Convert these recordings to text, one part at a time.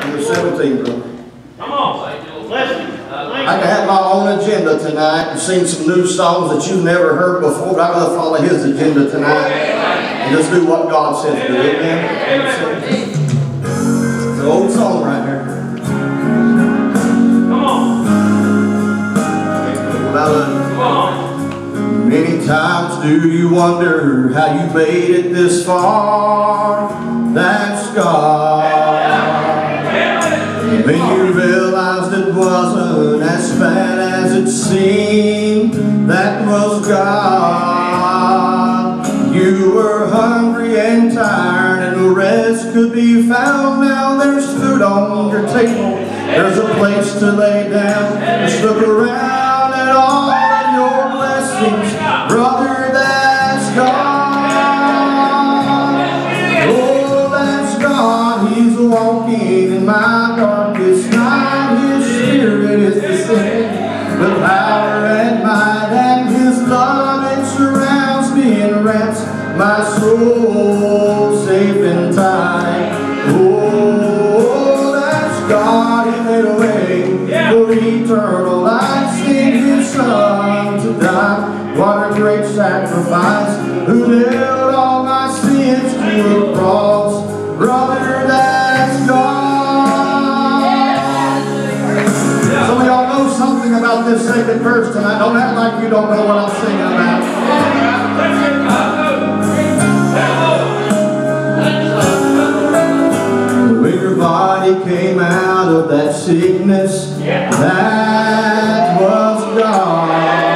Number 17, brother. Come on. I can have my own agenda tonight and sing some new songs that you've never heard before, but I'm going to follow his agenda tonight and just do what God says to do. Amen? It's an old song right here. Come on. Come on. Many times do you wonder how you made it this far? That's God. When you realized it wasn't as bad as it seemed, that was God. You were hungry and tired and no rest could be found. Now there's food on your table, there's a place to lay down. Just look around at all of your blessings, brother, that's God. Oh, that's God, He's walking in my darkest night. His Spirit is descending with power and might, and His love, it surrounds me and wraps my soul safe and tight. Oh, that's God, He made a way for eternal life, sent His Son to die. What a great sacrifice, who nailed all my sins to a cross. Brother, that's God. Some of y'all know something about this second verse tonight. Don't act like you don't know what I'm singing about. When your body came out of that sickness, that was God.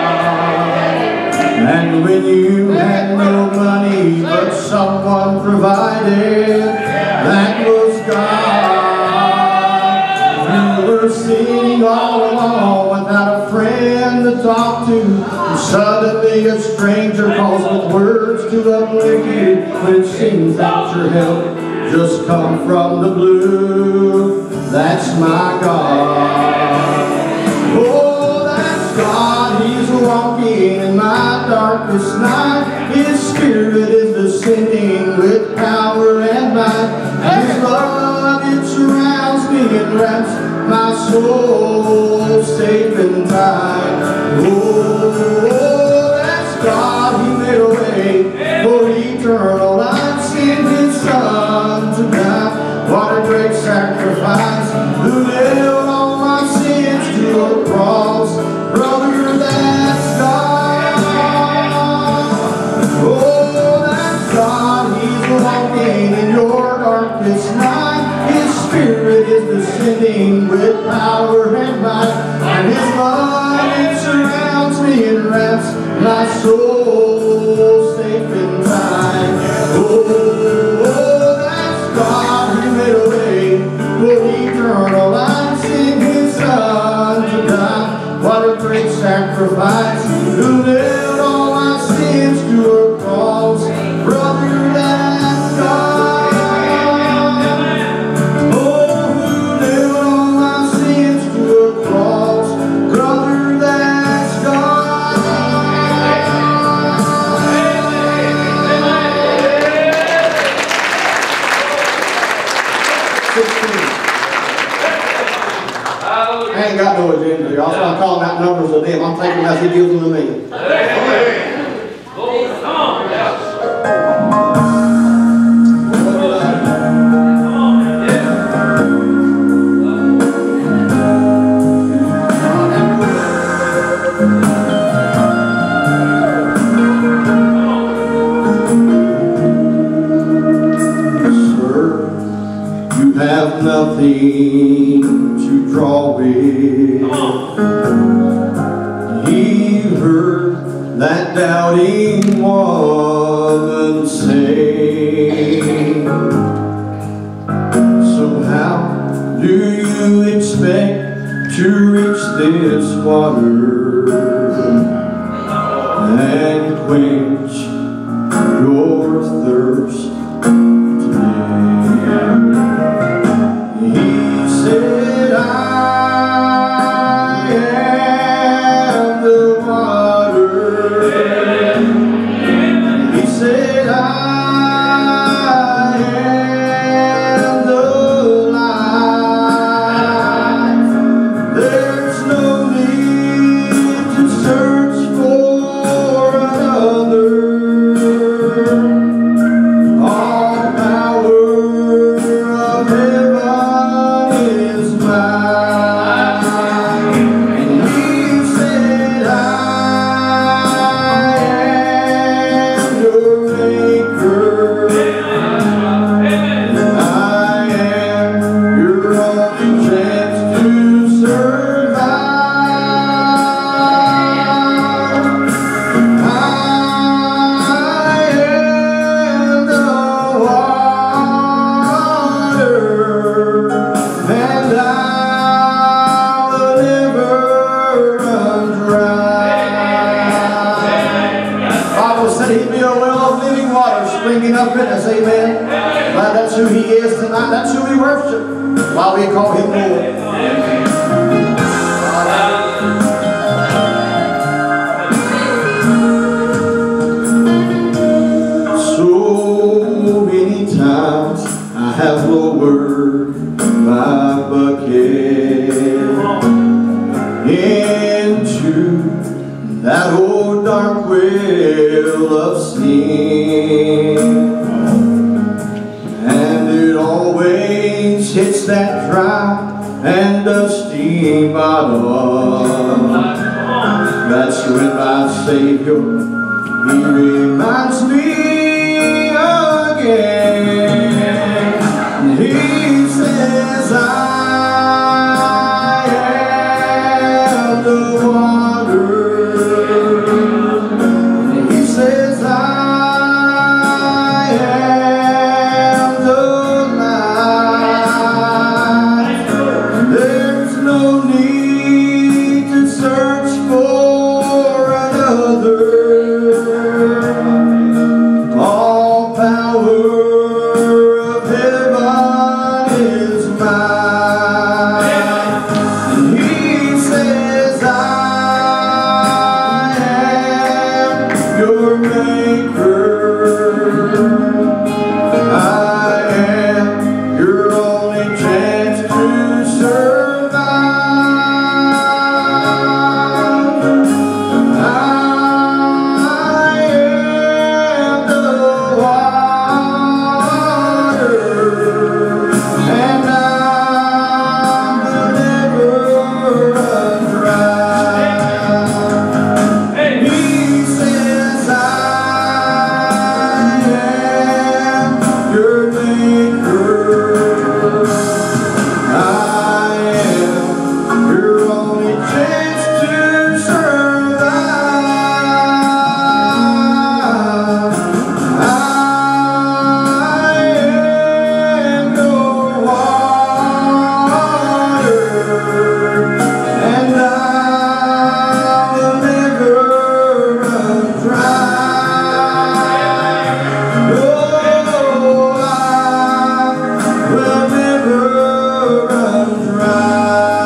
And when you had no money but someone provided, that was God. You were sitting all alone without a friend to talk to, and suddenly a stranger calls with words to uplift you when it seems that your help just come from the blue. That's my God. Oh, that's God. He's walking in my darkest night. His Spirit is descending with power and might. His love, it surrounds me and wraps my soul safe and tight. Oh, that's God. He made a way for eternal life, sent His Son to die. What a great sacrifice, who nailed all my sins to a cross. Brother, that's God. Oh, that's God. He's walking in your darkest night. His Spirit is descending with power and might, and His love, it surrounds me and wraps my soul safe and tight. Oh, that's God. He made a way for eternal life, sent His Son to die. What a great sacrifice, who nailed all my sins to a cross. Brother, that's God. Oh, who nailed all my sins to a cross. Brother, that's God. I ain't got no agenda, y'all, so I'm calling out numbers of them. I'm taking as He gives them to me. Sir, you have nothing to draw with. He heard that doubting woman say, so how do you expect to reach this water and quench your thirst today? He said, I am the water. He said, I am the light. enough witness, amen. Glad that's who He is tonight. That's who we worship. While we call Him Lord. So many times I have lowered my bucket into that old dark well of sin, and it always hits that dry and dusty bottom. That's when my Savior, He reminds me again. He says, I am the water. He says, I am the light. There's no need to search for another. All power of heaven is mine. And He says, I am your maker. I am your only chance to survive. I am the water, and I will never run dry. He says, I am your maker. I am your only chance to survive. I am your water, and I will never run dry. Oh, I will never run dry.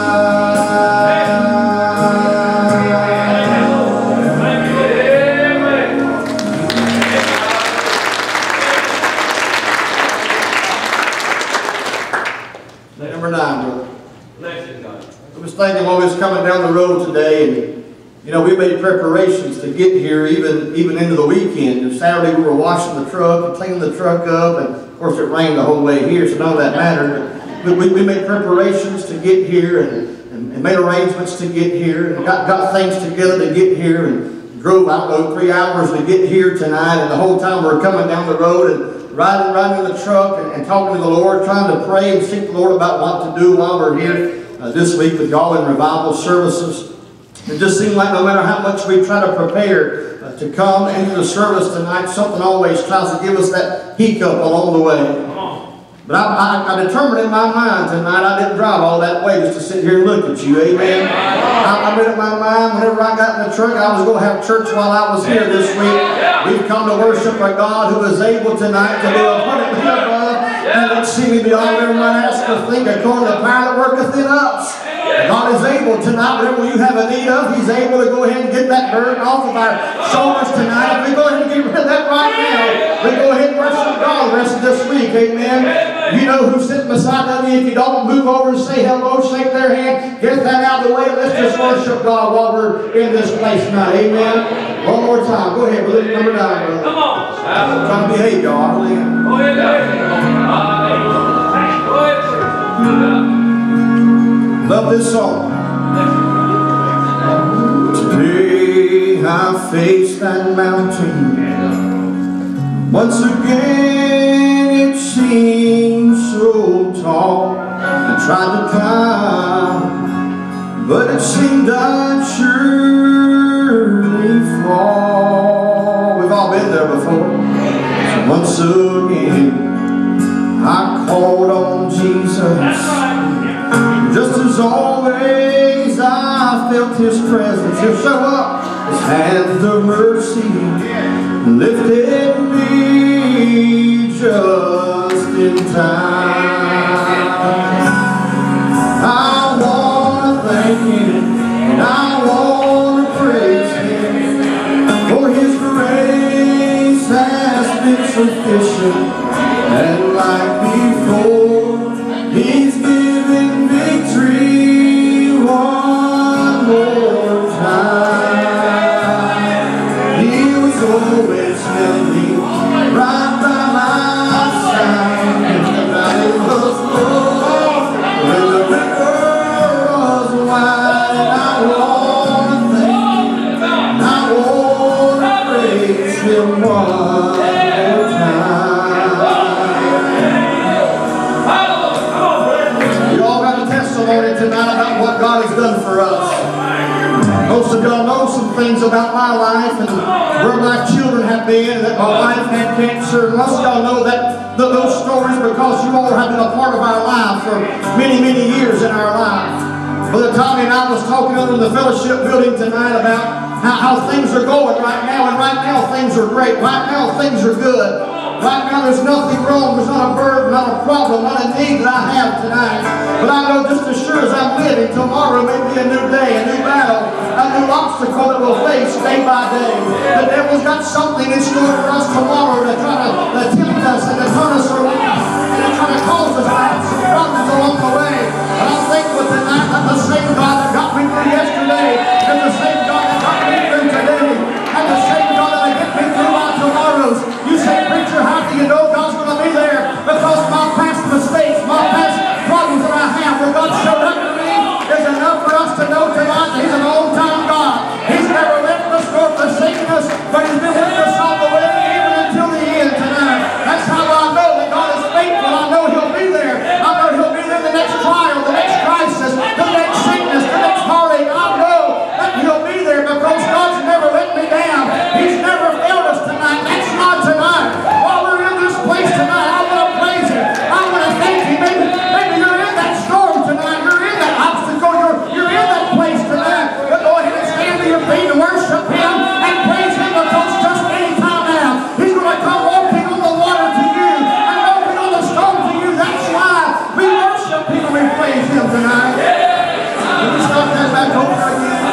Number 9, brother. I was thinking while we was coming down the road today, and you know, we made preparations to get here even into the weekend. And Saturday we were washing the truck and cleaning the truck up, and of course it rained the whole way here, so none of that mattered. But we made preparations to get here and made arrangements to get here, and got things together to get here, and drove, I don't know, 3 hours to get here tonight. And the whole time we were coming down the road and riding in the truck and talking to the Lord, trying to pray and seek the Lord about what to do while we're here this week with y'all in revival services. It just seemed like no matter how much we try to prepare to come into the service tonight, something always tries to give us that hiccup along the way. But I determined in my mind tonight I didn't drive all that way just to sit here and look at you. Amen. I made up my mind whenever I got in the truck I was going to have church while I was here this week. We've come to worship a God who is able tonight to do abundantly above and exceedingly beyond every man ask or think, according to the power that worketh in us. God is able tonight, whatever you have a need of, He's able to go ahead and get that burden off of our shoulders tonight. If we go ahead and get rid of that right now, we go ahead and worship God the rest of this week. Amen. You know who's sitting beside of you. If you don't, move over and say hello, shake their hand, get that out of the way, and let's just worship God while we're in this place tonight. Amen. One more time. Go ahead, brother. Number 9, brother. Come on. I'm trying to behave, y'all. I really am. Go ahead. Love this song. Today I face that mountain. Once again it seems so tall. I tried to climb, but it seemed I'd surely fall. We've all been there before. So once again I called on Jesus. Just as always I felt His presence. He'll show up. His hands of mercy lifted me just in time. I want to thank Him, and I want to praise Him, for His grace has been sufficient, and like before, He's given victory one more time. He was always standing right by my side, and I was lost when the river was wide. And I want to thank Him, and I want to praise Him one more time. You all got a testimony tonight about what God has done for us. Most of y'all know some things about my life and where my children have been, that my wife had cancer. And most of y'all know that those stories because you all have been a part of our life for many, many years in our life. Brother Tommy and I was talking over in the fellowship building tonight about how things are going right now, and right now things are great. Right now things are good. Right now there's nothing wrong, there's not a burden, not a problem, not a need that I have tonight. But I know just as sure as I'm living, tomorrow may be a new day, a new battle, a new obstacle that we'll face day by day. The devil's got something in store for us tomorrow to try to tempt us and to turn us around and to try to cause us to have some problems along the way. But I'm thankful tonight that the same God that got me through yesterday is the same God that got me through today, and the same God that will get me through my tomorrows. You say, preacher, how do you know God's going to be there? Because my past mistakes, my past problems that I have, where God showed up to me, is enough for us to know tonight that He's an on-time God. He's never left us nor forsaken us, but He's been with us all the way, even until the end tonight. That's how I know that God is faithful. I know He'll be there. I know He'll be there the next trial, the next crisis, the next sickness, the next heartache. I know that He'll be there because God's never let me down. He's never failed us tonight. That's not tonight. While we're in this place tonight, I want to praise Him. I want to thank Him. Maybe you're in that storm tonight. You're in that obstacle. You're in that place tonight. But go ahead and stand to your feet and worship Him and praise Him, because just any time now, He's going to come walking on the water to you and walking on the storm to you. That's why we worship Him and we praise Him tonight. Can we start that back over again?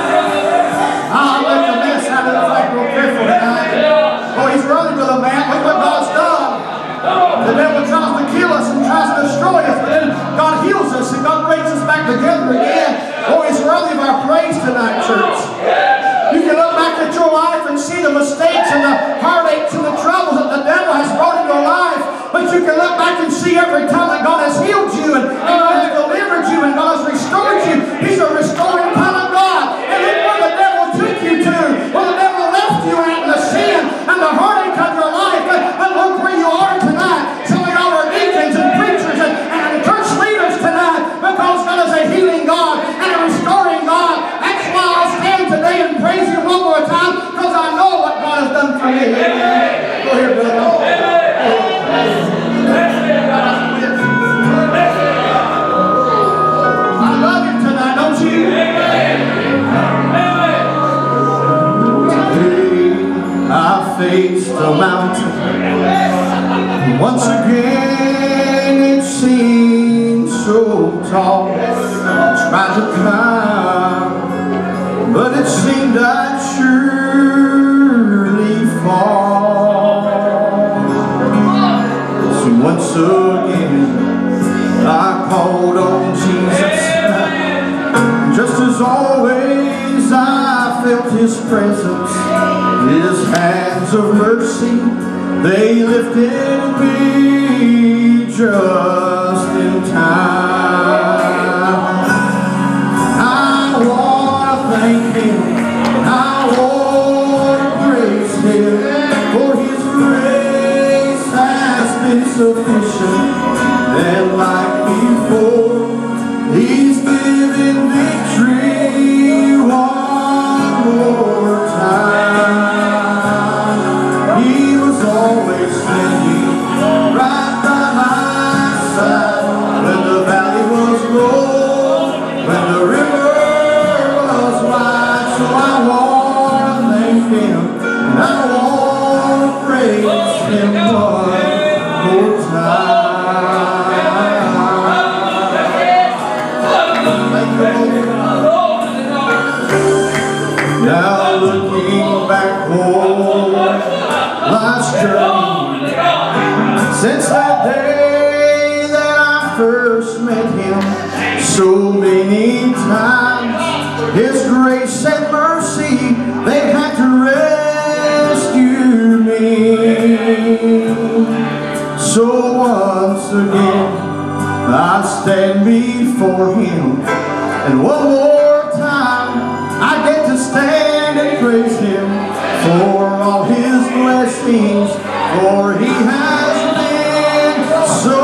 I'll make a mess out of the fact real careful tonight. Oh, he's running with a man. Look what God's done. The devil tries to kill us and tries to destroy us, but then God heals us and God brings us back together again. Oh, he's worthy of our praise tonight, church. You can look back at your life and see the mistakes and the heartaches and the troubles that the devil has brought in your life, but you can look back and see every time that God has healed you and God has delivered you and God has restored you. He's a restoring kind of God. And look where the devil took you to, where the devil left you at in the sin and the heartache of your life. But look where you are tonight. Some of y'all are deacons and preachers and church leaders tonight, because God is a healing God and a restoring God. That's why I'll stand today and praise Him one more time, because I know what God has done for me. Go ahead, brother. I love Him tonight, don't you? I faced a mountain. Once again it seemed so tall. I tried to climb, but it seemed I'd surely fall. So once again I called on Jesus. Just as always I felt His presence. His hands of mercy, they lifted me just in time. I want to thank Him, I want to praise Him, for His grace has been sufficient, and like before, He's given victory one more time. He was always standing right by my side. him so many times. His grace and mercy, they had to rescue me. So once again I stand before him, and one more time I get to stand and praise him for all his blessings, for he has been so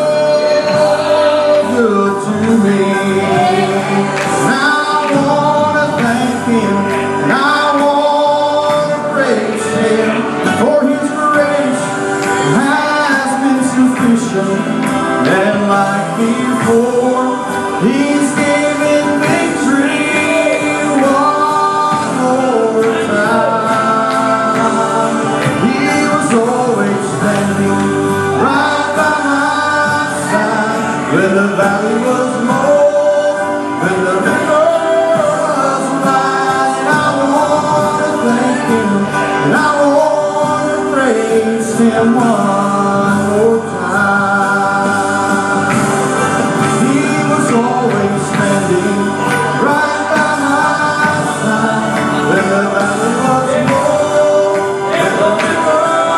good to me. And I want to thank him, and I want to praise him, for his grace has been sufficient. And like before, he's given victory one more time. He was always standing right by my side when the valley was low, when the river was wide. I want to thank him, and I want to praise him one more time. Always standing right by my side when the valley was low, when the river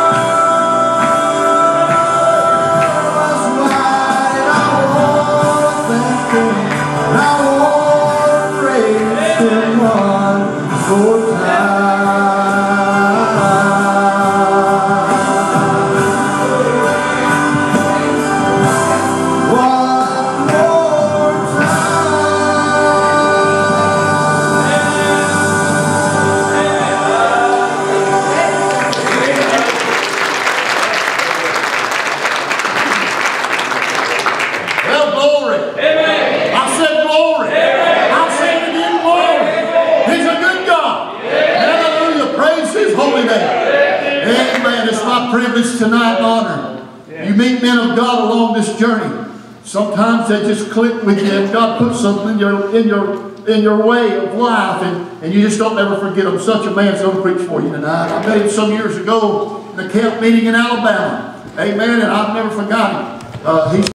was wide. I want to thank him, and I want to praise him one more Amen. It's my privilege tonight and honor. You meet men of God along this journey. Sometimes they just click with you, and God puts something in your way of life, and you just don't ever forget them. Such a man's going to preach for you tonight. I met him some years ago in a camp meeting in Alabama. Amen. And I've never forgot him. He's